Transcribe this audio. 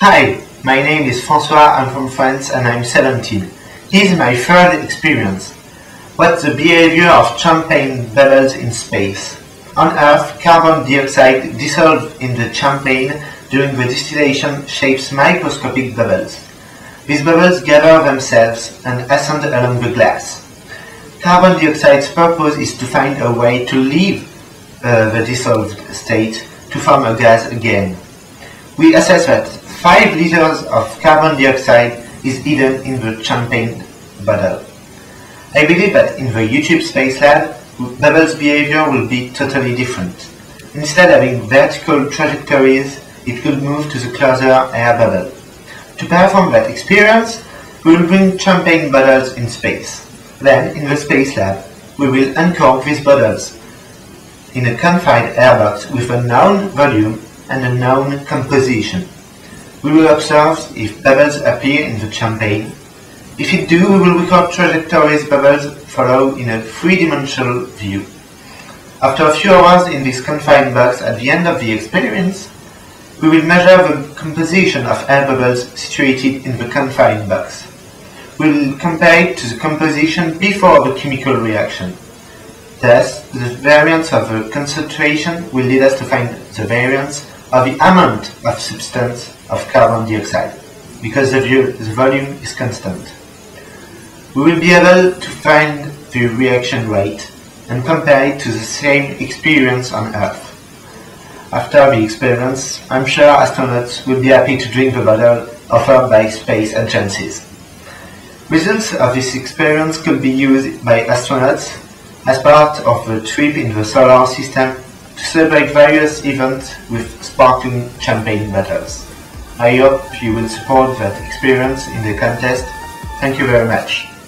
Hi, my name is François, I'm from France and I'm 17. Here's my third experience. What's the behavior of champagne bubbles in space? On Earth, carbon dioxide dissolved in the champagne during the distillation shapes microscopic bubbles. These bubbles gather themselves and ascend along the glass. Carbon dioxide's purpose is to find a way to leave the dissolved state to form a gas again. We assess that 5 liters of carbon dioxide is hidden in the champagne bottle. I believe that in the YouTube Space Lab, bubbles' behavior will be totally different. Instead of having vertical trajectories, it could move to the closer air bubble. To perform that experience, we will bring champagne bottles in space. Then, in the Space Lab, we will uncork these bottles in a confined airbox with a known volume and a known composition. We will observe if bubbles appear in the champagne. If it do, we will record trajectories bubbles follow in a three-dimensional view. After a few hours in this confined box at the end of the experience, we will measure the composition of air bubbles situated in the confined box. We will compare it to the composition before the chemical reaction. Thus, the variance of the concentration will lead us to find the variance of the amount of substance of carbon dioxide, because the volume is constant. We will be able to find the reaction rate and compare it to the same experience on Earth. After the experience, I'm sure astronauts will be happy to drink the bottle offered by space agencies. Results of this experience could be used by astronauts as part of a trip in the solar system to celebrate various events with sparkling champagne bottles. I hope you will support that experience in the contest. Thank you very much.